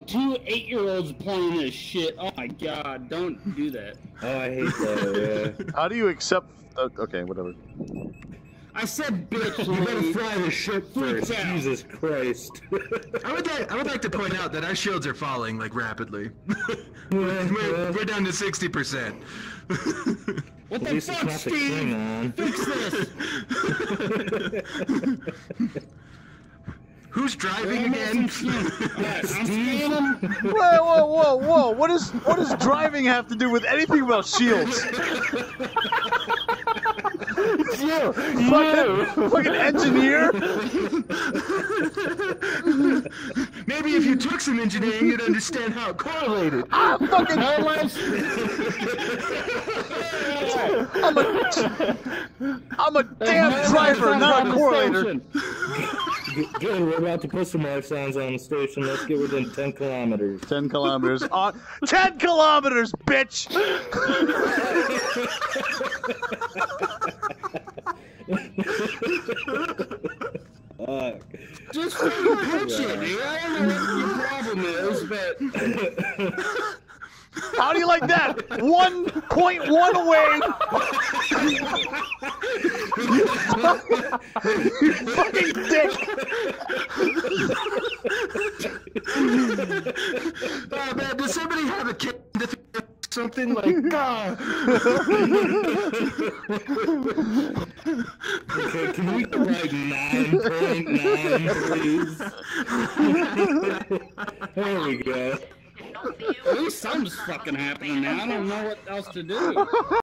2 8-year-olds playing this shit. Oh my god, don't do that. Oh, I hate that, yeah. How do you accept... Okay, whatever. I said bitch, You better fry the ship first, Jesus Christ. I would like to point out that our shields are falling, like, rapidly. we're down to 60%. What the fuck, Steve? Fix this! Who's driving again? Whoa! What does driving have to do with anything about shields? You fucking engineer. Maybe if you took some engineering, you'd understand how it correlated. I'm a damn driver, not a correlator. Good, we're about to put some life signs on the station. Let's get within 10 kilometers. 10 kilometers. 10 kilometers, bitch! Just pitch it, dude. I don't know what your problem is, but... How do you like that? 1.1 away! You fucking dick! Oh man, does somebody have a kid something like God? Okay, can we go like 9.9, please? There we go. At least something's fucking happening now. I don't know what else to do.